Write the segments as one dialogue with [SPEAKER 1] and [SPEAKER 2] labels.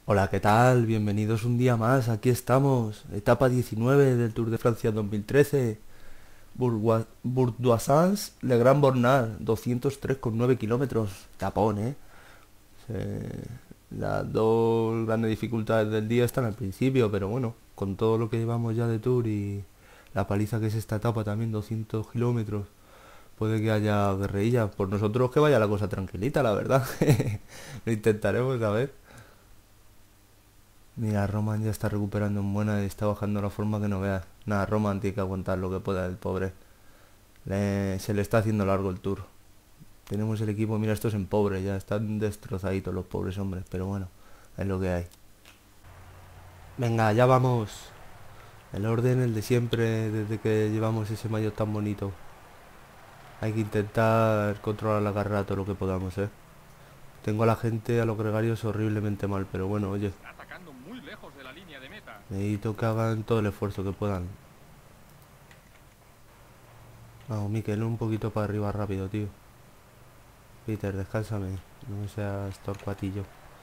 [SPEAKER 1] Hola, ¿qué tal? Bienvenidos un día más. Aquí estamos. Etapa 19 del Tour de Francia 2013. Bourdoisans-Le Grand Bornand, 203,9 kilómetros. Tapón, ¿eh? Las dos grandes dificultades del día están al principio, pero bueno, con todo lo que llevamos ya de Tour y la paliza que es esta etapa también, 200 kilómetros, puede que haya guerrilla. Por nosotros que vaya la cosa tranquilita, la verdad. Lo intentaremos, a ver. Mira, Roman ya está recuperando en buena y está bajando la forma que no veas. Nada, Roman tiene que aguantar lo que pueda el pobre. Se le está haciendo largo el tour. Tenemos el equipo, mira, estos en pobre, ya están destrozaditos los pobres hombres, pero bueno, es lo que hay. Venga, ya vamos. El orden, el de siempre, desde que llevamos ese maillot tan bonito. Hay que intentar controlar la carrera todo lo que podamos, ¿eh? Tengo a la gente, a los gregarios horriblemente mal, pero bueno, oye,
[SPEAKER 2] Atacando muy lejos de la línea de meta.
[SPEAKER 1] necesito que hagan todo el esfuerzo que puedan. Vamos, Miquel, un poquito para arriba rápido, tío. Peter, descánsame. No seas torcuatillo.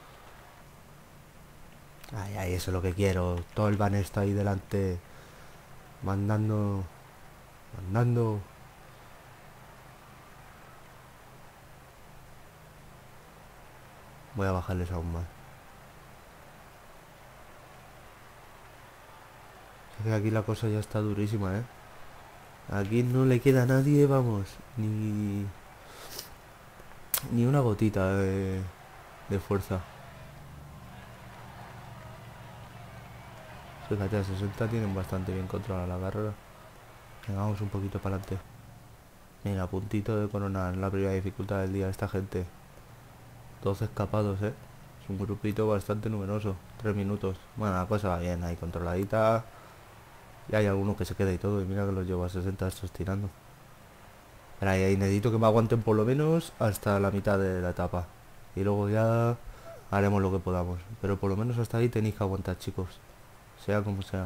[SPEAKER 1] Ay, ay, eso es lo que quiero. Todo el van está ahí delante. Mandando. Mandando. Voy a bajarles aún más. Es que aquí la cosa ya está durísima, ¿eh? Aquí no le queda a nadie, vamos. Ni una gotita de fuerza. Fíjate, a 60 tienen bastante bien controlada la carrera. Venga, vamos un poquito para adelante. Mira, puntito de coronar la primera dificultad del día. Esta gente. 12 escapados, ¿eh? Es un grupito bastante numeroso. 3 minutos. Bueno, la cosa va bien, ahí controladita. Y hay alguno que se queda y todo. Y mira que los llevo a 60 estos tirando. Pero ahí necesito que me aguanten por lo menos hasta la mitad de la etapa. Y luego ya haremos lo que podamos. Pero por lo menos hasta ahí tenéis que aguantar, chicos. Sea como sea.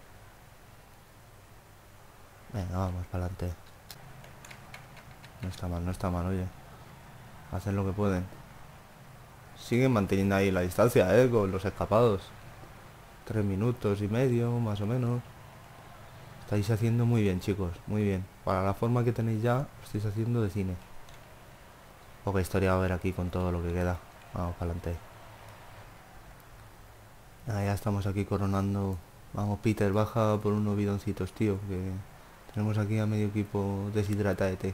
[SPEAKER 1] Venga, vamos para adelante. No está mal, no está mal, oye. Hacen lo que pueden. Siguen manteniendo ahí la distancia, con los escapados. 3 minutos y medio, más o menos. Estáis haciendo muy bien, chicos, muy bien. Para la forma que tenéis ya, lo estáis haciendo de cine. Poca historia va a haber aquí con todo lo que queda. Vamos para adelante. Ah, ya estamos aquí coronando. Vamos, Peter, baja por unos bidoncitos, tío. Que tenemos aquí a medio equipo deshidratado.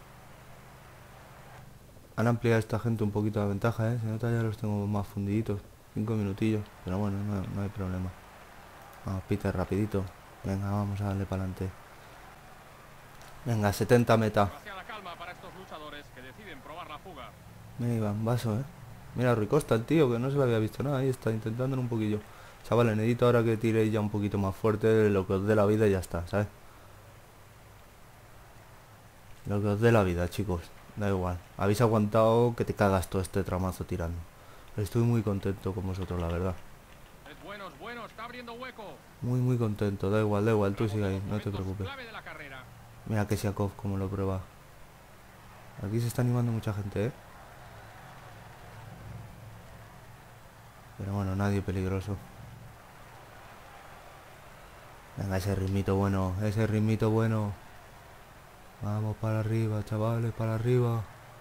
[SPEAKER 1] Han ampliado esta gente un poquito la ventaja, ¿eh? Se nota ya los tengo más fundiditos. 5 minutillos. Pero bueno, no hay problema. Vamos, Peter, rapidito. Venga, vamos a darle para adelante. Venga, 70 meta.
[SPEAKER 2] Demasiada calma para estos luchadores que deciden probar la fuga.
[SPEAKER 1] Me iba en vaso, ¿eh? Mira, Rui Costa, el tío, que no se lo había visto nada. Ahí está, intentándolo un poquillo. Chavales, necesito ahora que tiréis ya un poquito más fuerte. Lo que os dé la vida y ya está, ¿sabes? Lo que os dé la vida, chicos. Da igual. Habéis aguantado que te cagas todo este tramazo tirando. Estoy muy contento con vosotros, la verdad.
[SPEAKER 2] Es bueno, está abriendo hueco.
[SPEAKER 1] Muy, muy contento. Da igual. Tú sigue
[SPEAKER 2] Rebotó
[SPEAKER 1] ahí,
[SPEAKER 2] los
[SPEAKER 1] no te
[SPEAKER 2] momentos
[SPEAKER 1] preocupes.
[SPEAKER 2] clave de la carrera.
[SPEAKER 1] Mira que Siakov como lo prueba. Aquí se está animando mucha gente, ¿eh? Pero bueno, nadie peligroso. Venga, ese ritmito bueno. Ese ritmito bueno. Vamos para arriba, chavales, para arriba.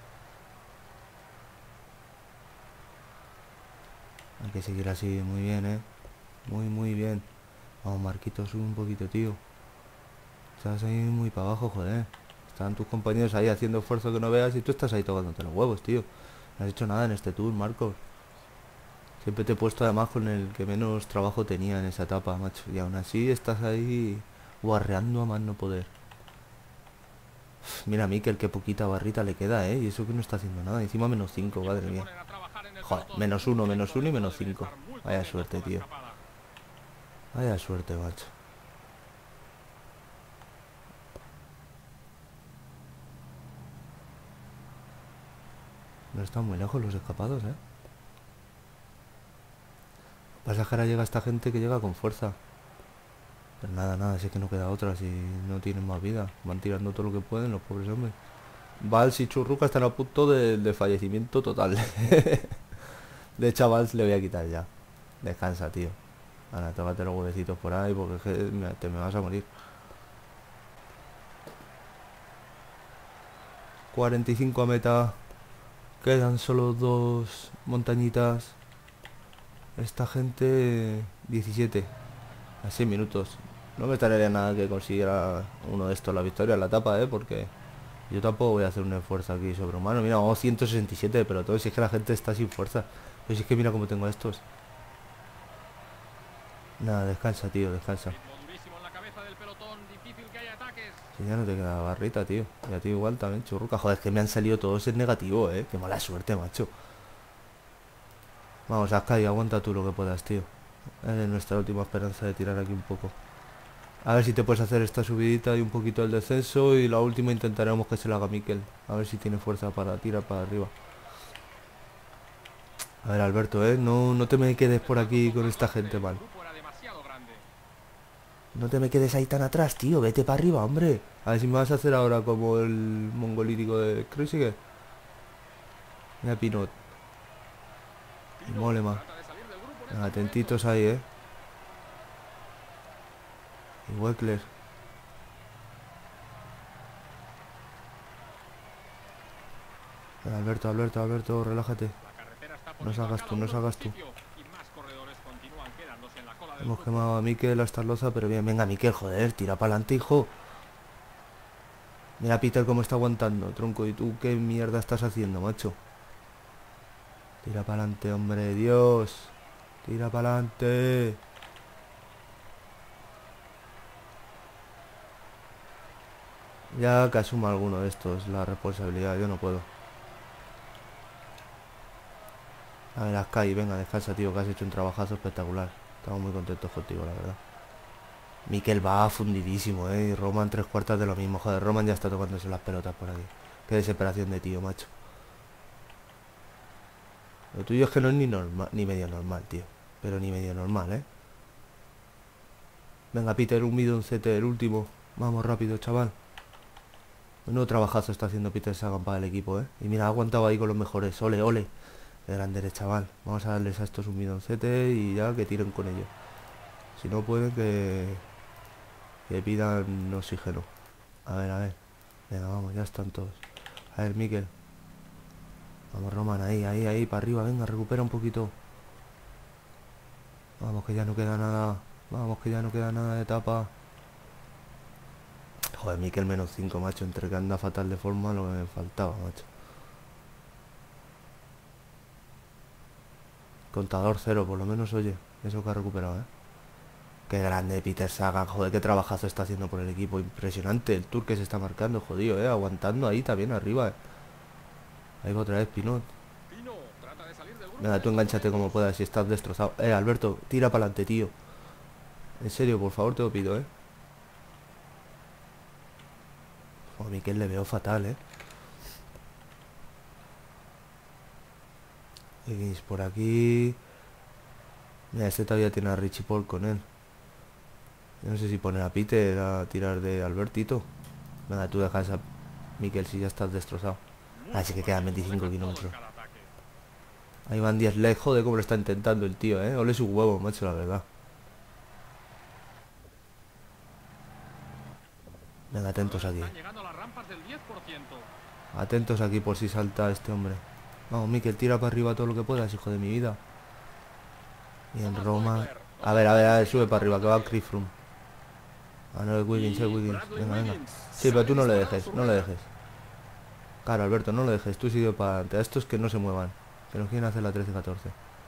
[SPEAKER 1] Hay que seguir así, muy bien, muy, muy bien. Vamos, Marquito, sube un poquito, tío. Estás ahí muy para abajo, joder. Están tus compañeros ahí haciendo esfuerzo que no veas y tú estás ahí tocándote los huevos, tío. No has hecho nada en este tour, Marcos. Siempre te he puesto además con el que menos trabajo tenía en esa etapa, macho. Y aún así estás ahí guarreando a más no poder. Uf, mira a Mikel, qué poquita barrita le queda, ¿eh? Y eso que no está haciendo nada. Encima -5,
[SPEAKER 2] Y ahora
[SPEAKER 1] madre
[SPEAKER 2] se
[SPEAKER 1] mía.
[SPEAKER 2] ponen a trabajar en el
[SPEAKER 1] Joder,
[SPEAKER 2] pelotón.
[SPEAKER 1] -1,
[SPEAKER 2] Estos
[SPEAKER 1] -1 y
[SPEAKER 2] chicos deben
[SPEAKER 1] -5.
[SPEAKER 2] estar muy
[SPEAKER 1] Vaya
[SPEAKER 2] contentos
[SPEAKER 1] suerte,
[SPEAKER 2] con la
[SPEAKER 1] tío.
[SPEAKER 2] escapada.
[SPEAKER 1] Vaya suerte, macho. No están muy lejos los escapados, ¿eh? Pasajera llega esta gente que llega con fuerza. Pero nada, sé que no queda otra si no tienen más vida. Van tirando todo lo que pueden los pobres hombres. Vals y Churruca están a punto de fallecimiento total. De hecho, a Vals le voy a quitar ya. Descansa, tío. Ahora, tócate los huevecitos por ahí porque es que te me vas a morir. 45 a meta. Quedan solo 2 montañitas. Esta gente 17. A 6 minutos. No me estaría nada que consiguiera uno de estos la victoria en la etapa, porque yo tampoco voy a hacer un esfuerzo aquí sobrehumano. Mira, vamos 167 de pelotón. Si es que la gente está sin fuerza. Pero si es que mira cómo tengo estos. Nada, descansa, tío, descansa.
[SPEAKER 2] Ritmo durísimo en la cabeza del pelotón. Difícil que haya ataques.
[SPEAKER 1] Si ya no te queda barrita, tío. Y a ti igual también, churruca. Joder, es que me han salido todos en negativo, Qué mala suerte, macho. Vamos, Ascai, aguanta tú lo que puedas, tío. Es nuestra última esperanza de tirar aquí un poco. A ver si te puedes hacer esta subidita y un poquito el descenso. Y la última intentaremos que se la haga Mikel. A ver si tiene fuerza para tirar para arriba. A ver, Alberto, no te me quedes por aquí con esta gente mal.
[SPEAKER 2] El grupo era demasiado grande.
[SPEAKER 1] No te me quedes ahí tan atrás, tío. Vete para arriba, hombre. A ver si me vas a hacer ahora como el mongolítico de Cruisiger. Mira Pinot. Y
[SPEAKER 2] Pino
[SPEAKER 1] Molema.
[SPEAKER 2] trata de salir del grupo en
[SPEAKER 1] Venga,
[SPEAKER 2] estos
[SPEAKER 1] atentitos
[SPEAKER 2] momentos.
[SPEAKER 1] ahí, Y Weckler. Venga, Alberto, relájate.
[SPEAKER 2] La carretera está
[SPEAKER 1] No
[SPEAKER 2] poniendo a
[SPEAKER 1] salgas
[SPEAKER 2] cada
[SPEAKER 1] tú, no
[SPEAKER 2] uno en su
[SPEAKER 1] salgas tú.
[SPEAKER 2] sitio, y más corredores continúan quedándose en la cola del
[SPEAKER 1] Hemos
[SPEAKER 2] grupo.
[SPEAKER 1] quemado a Mikel hasta Loza, pero bien, venga Mikel, joder, tira para adelante, hijo. Mira Peter cómo está aguantando, tronco, ¿y tú qué mierda estás haciendo, macho? Tira para adelante, hombre, Dios. Tira para adelante. Ya que asuma alguno de estos la responsabilidad, yo no puedo. A ver, Ascai, venga, descansa, tío, que has hecho un trabajazo espectacular. Estamos muy contentos contigo, la verdad. Mikel va fundidísimo, Y Roman 3/4 de lo mismo. Joder, Roman ya está tocándose las pelotas por aquí. Qué desesperación de tío, macho. Lo tuyo es que no es ni normal, ni medio normal, tío. Pero ni medio normal, Venga, Peter, un bidoncete, el último. Vamos rápido, chaval. Menudo trabajazo está haciendo Peter Sagan para el equipo, Y mira, ha aguantado ahí con los mejores. Ole, ole. Qué grande eres, chaval. Vamos a darles a estos un bidoncete y ya que tiren con ellos. Si no pueden que pidan oxígeno. A ver, a ver. Venga, vamos, ya están todos. A ver, Mikel. Vamos, Roman, ahí, para arriba. Venga, recupera un poquito. Vamos, que ya no queda nada. Vamos, que ya no queda nada de etapa. Joder, Mikel -5, macho. Entre que anda fatal de forma, lo que me faltaba, macho. Contador 0, por lo menos, oye. Eso que ha recuperado, Qué grande Peter Sagan, joder, qué trabajazo está haciendo por el equipo. Impresionante el tour que se está marcando, jodido, aguantando ahí también arriba. Ahí va otra vez Pinot.
[SPEAKER 2] Pino trata de salir del grupo
[SPEAKER 1] Venga,
[SPEAKER 2] en
[SPEAKER 1] tú
[SPEAKER 2] estos
[SPEAKER 1] engánchate como
[SPEAKER 2] momentos.
[SPEAKER 1] puedas si estás destrozado. Alberto, tira para adelante, tío. En serio, por favor, te lo pido, A Mikel le veo fatal, Higgins por aquí. Mira, este todavía tiene a Richie Paul con él. Yo no sé si poner a Peter a tirar de Albertito. Venga, tú dejas a Mikel si ya estás destrozado.
[SPEAKER 2] Muy
[SPEAKER 1] Así que quedan
[SPEAKER 2] combativo,
[SPEAKER 1] 25
[SPEAKER 2] deja todo en
[SPEAKER 1] kilómetros.
[SPEAKER 2] cada ataque.
[SPEAKER 1] Ahí van 10 lejos, joder, cómo lo está intentando el tío, Ole su huevo, macho, la verdad. Venga, atentos aquí.
[SPEAKER 2] Están llegando a las rampas del 10%.
[SPEAKER 1] Atentos aquí por si salta este hombre. Vamos, Mikel, tira para arriba todo lo que puedas, hijo de mi vida. Y en
[SPEAKER 2] Thomas
[SPEAKER 1] Roma...
[SPEAKER 2] Voeckler.
[SPEAKER 1] A ver, sube para arriba, que va Chris Froome. Ah, no, es Wiggins, es
[SPEAKER 2] Y
[SPEAKER 1] Wiggins.
[SPEAKER 2] Bradley
[SPEAKER 1] Venga, venga.
[SPEAKER 2] Wiggins
[SPEAKER 1] Sí, pero
[SPEAKER 2] sale
[SPEAKER 1] tú no le
[SPEAKER 2] disparado a
[SPEAKER 1] dejes,
[SPEAKER 2] su
[SPEAKER 1] no le
[SPEAKER 2] rueda.
[SPEAKER 1] dejes. Claro, Alberto, no lo dejes. Tú sigue para adelante. A estos que no se muevan. Que nos quieren hacer la 13-14.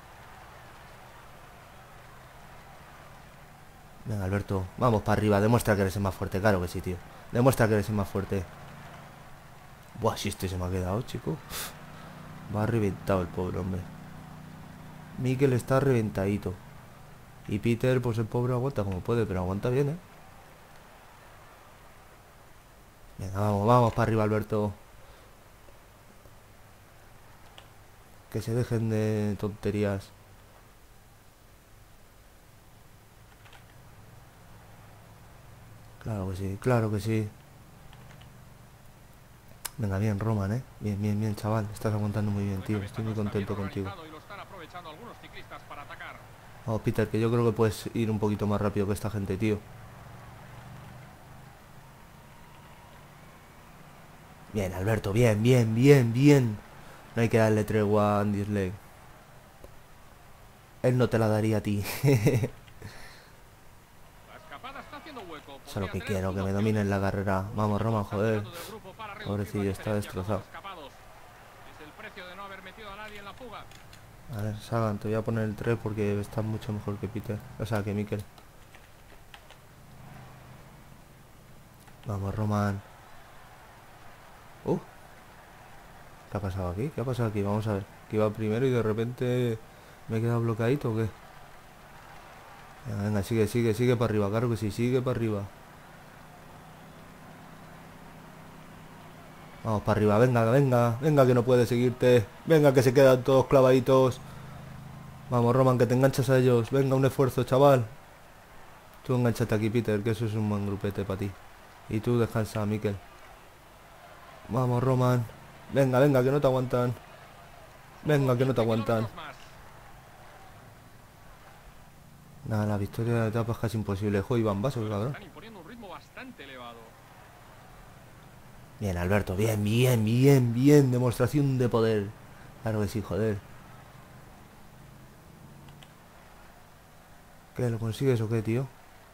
[SPEAKER 1] Venga, Alberto. Vamos para arriba. Demuestra que eres el más fuerte. Claro que sí, tío. Demuestra que eres el más fuerte. Buah, si este se me ha quedado, chico. Va reventado el pobre hombre. Mikel está reventadito. Y Peter, pues el pobre aguanta como puede, pero aguanta bien, Venga, vamos para arriba, Alberto. Que se dejen de tonterías. Claro que sí, claro que sí. Venga, bien, Roman, Bien, bien, bien, chaval. Estás aguantando muy bien,
[SPEAKER 2] El
[SPEAKER 1] tío.
[SPEAKER 2] cabeza
[SPEAKER 1] Estoy
[SPEAKER 2] no
[SPEAKER 1] muy
[SPEAKER 2] está bien
[SPEAKER 1] contento contigo.
[SPEAKER 2] organizado y lo están aprovechando algunos ciclistas para atacar.
[SPEAKER 1] Vamos, Peter, que yo creo que puedes ir un poquito más rápido que esta gente, tío. Bien, Alberto, bien, bien, bien, bien. No hay que darle tregua a Andy Slade. Él no te la daría a ti.
[SPEAKER 2] La escapada está haciendo hueco.
[SPEAKER 1] Eso es lo
[SPEAKER 2] Podría
[SPEAKER 1] que
[SPEAKER 2] tener
[SPEAKER 1] quiero,
[SPEAKER 2] sus
[SPEAKER 1] que me
[SPEAKER 2] opciones.
[SPEAKER 1] dominen la carrera. Vamos, Roman,
[SPEAKER 2] Está
[SPEAKER 1] joder.
[SPEAKER 2] tirando del grupo para reducir la
[SPEAKER 1] Pobrecillo, está
[SPEAKER 2] diferencia con los
[SPEAKER 1] destrozado.
[SPEAKER 2] escapados. Es el precio de no haber metido a nadie en la fuga.
[SPEAKER 1] A ver, Sagan, te voy a poner el 3 porque está mucho mejor que Peter. O sea, que Mikel. Vamos, Roman. ¿Qué ha pasado aquí? ¿Qué ha pasado aquí? Vamos a ver. Que iba primero y de repente me he quedado bloqueadito, ¿o qué? Venga, venga, sigue, sigue, sigue para arriba. Claro que sí, sigue para arriba. Vamos para arriba, venga, venga, venga que no puede seguirte. Venga que se quedan todos clavaditos. Vamos, Roman, que te enganchas a ellos. Venga, un esfuerzo, chaval. Tú enganchate aquí, Peter, que eso es un buen grupete para ti. Y tú descansa, Mikel. Vamos, Roman. Venga, venga, que no te aguantan. Venga, que no te
[SPEAKER 2] 20
[SPEAKER 1] aguantan.
[SPEAKER 2] kilómetros más.
[SPEAKER 1] Nada, la victoria de la etapa es casi imposible. Joder, Iván Vaso, cabrón.
[SPEAKER 2] Están imponiendo un ritmo bastante elevado.
[SPEAKER 1] Bien, Alberto, bien, bien, bien, bien. Demostración de poder. Claro que sí, joder. ¿Qué, lo consigues o qué, tío?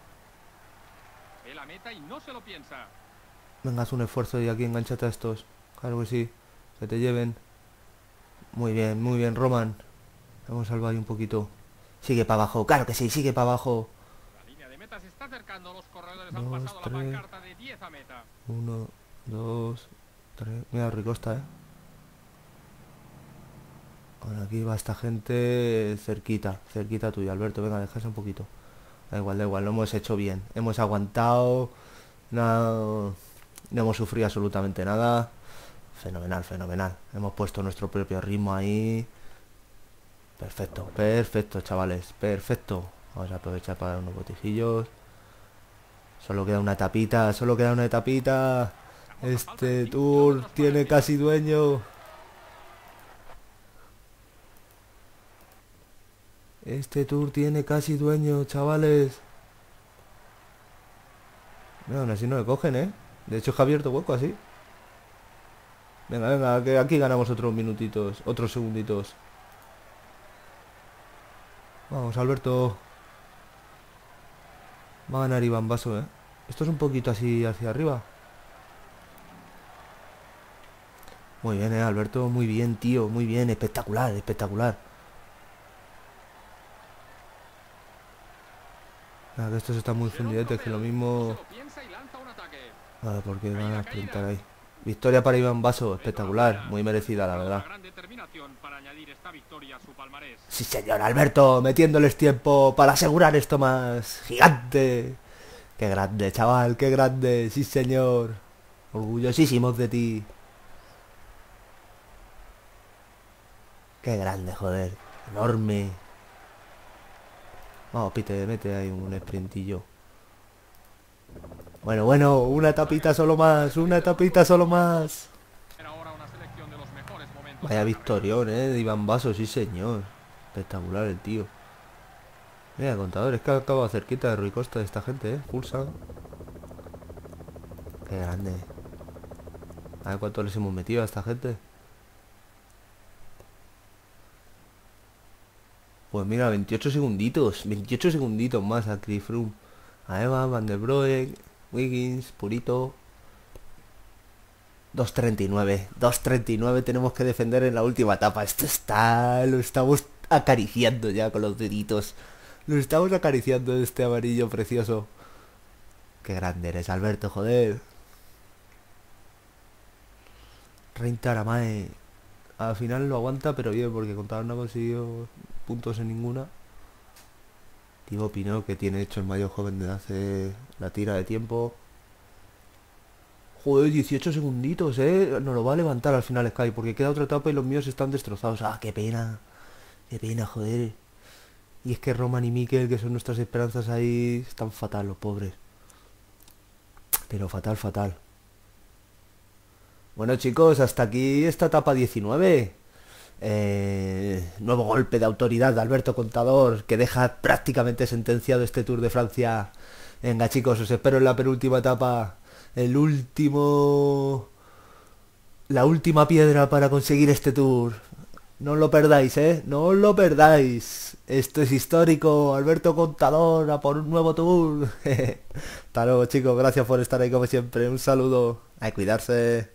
[SPEAKER 2] Ve la meta y no se lo piensa.
[SPEAKER 1] Venga, haz un esfuerzo y aquí enganchate a estos. Claro que sí. Que te lleven. Muy bien, Roman. Vamos a salvar ahí un poquito. Sigue para abajo, claro que sí, sigue para abajo.
[SPEAKER 2] La línea de meta se está acercando. Los corredores han
[SPEAKER 1] 2,
[SPEAKER 2] pasado la
[SPEAKER 1] 3,
[SPEAKER 2] pancarta de 10 a meta.
[SPEAKER 1] 1, 2, 3. Mira, Ricosta, Bueno, aquí va esta gente cerquita, cerquita tuya, Alberto. Venga, descansa un poquito. Da igual, lo hemos hecho bien. Hemos aguantado. No, no hemos sufrido absolutamente nada. Fenomenal, fenomenal. Hemos puesto nuestro propio ritmo ahí. Perfecto, perfecto, chavales. Perfecto. Vamos a aprovechar para dar unos botijillos. Solo queda una etapita, solo queda una etapita.
[SPEAKER 2] Estamos a falta de
[SPEAKER 1] Este
[SPEAKER 2] 5
[SPEAKER 1] tour
[SPEAKER 2] kilómetros para
[SPEAKER 1] tiene
[SPEAKER 2] el
[SPEAKER 1] casi
[SPEAKER 2] final.
[SPEAKER 1] dueño. Este tour tiene casi dueño, chavales. No, aún así no le cogen, ¿eh? De hecho, es que ha abierto hueco así. Venga, venga, que aquí ganamos otros minutitos, otros segunditos. Vamos, Alberto. Va a ganar Iván Vaso, ¿eh? Esto es un poquito así hacia arriba. Muy bien, Alberto, muy bien, tío, muy bien, espectacular, espectacular. Nada, que estos están muy
[SPEAKER 2] Será un
[SPEAKER 1] fundidetes, que lo
[SPEAKER 2] trofeo. No se
[SPEAKER 1] mismo...
[SPEAKER 2] lo piensa y lanza un ataque.
[SPEAKER 1] Nada, porque van
[SPEAKER 2] Caída,
[SPEAKER 1] a sprintar
[SPEAKER 2] caída.
[SPEAKER 1] ahí. Victoria para Iván Vaso, espectacular,
[SPEAKER 2] Enhorabuena.
[SPEAKER 1] muy
[SPEAKER 2] Ha
[SPEAKER 1] merecida, la
[SPEAKER 2] demostrado una
[SPEAKER 1] verdad.
[SPEAKER 2] gran determinación para añadir esta victoria a su palmarés.
[SPEAKER 1] Sí, señor, Alberto, metiéndoles tiempo para asegurar esto más gigante. Qué grande, chaval, qué grande, sí, señor. Orgullosísimos de ti. Qué grande, joder. Enorme. Vamos, Pite, mete ahí un sprintillo. Bueno, bueno, una etapita solo más, una etapita solo más.
[SPEAKER 2] Era ahora una selección de los mejores momentos
[SPEAKER 1] Vaya
[SPEAKER 2] de la carrera.
[SPEAKER 1] victorión, de Iván Vaso, sí, señor. Espectacular el tío. Mira, contador, es que acaba cerquita de Rui Costa de esta gente, Pulsa. Qué grande. A ver cuánto les hemos metido a esta gente. Pues mira, 28 segunditos. 28 segunditos más a Chris Froome. A Eva, Van der Broek, Wiggins, Purito. 2.39. 2.39 tenemos que defender en la última etapa. Esto está... Lo estamos acariciando ya con los deditos. Lo estamos acariciando este amarillo precioso. Qué grande eres, Alberto, joder. Reinta Aramae. Al final lo aguanta, pero bien, porque Contador no ha conseguido puntos en ninguna. Thibaut Pinot, que tiene hecho el mayor joven de hace la tira de tiempo. Joder, 18 segunditos, Nos lo va a levantar al final Sky, porque queda otra etapa y los míos están destrozados. Ah, qué pena. Qué pena, joder. Y es que Roman y Mikel, que son nuestras esperanzas ahí, están fatal, los pobres. Pero fatal, fatal. Bueno, chicos, hasta aquí esta etapa 19. Nuevo golpe de autoridad de Alberto Contador que deja prácticamente sentenciado este Tour de Francia. Venga chicos, os espero en la penúltima etapa. El último... La última piedra para conseguir este Tour. No os lo perdáis, no os lo perdáis. Esto es histórico. Alberto Contador a por un nuevo Tour. Hasta luego chicos, gracias por estar ahí como siempre. Un saludo. A cuidarse.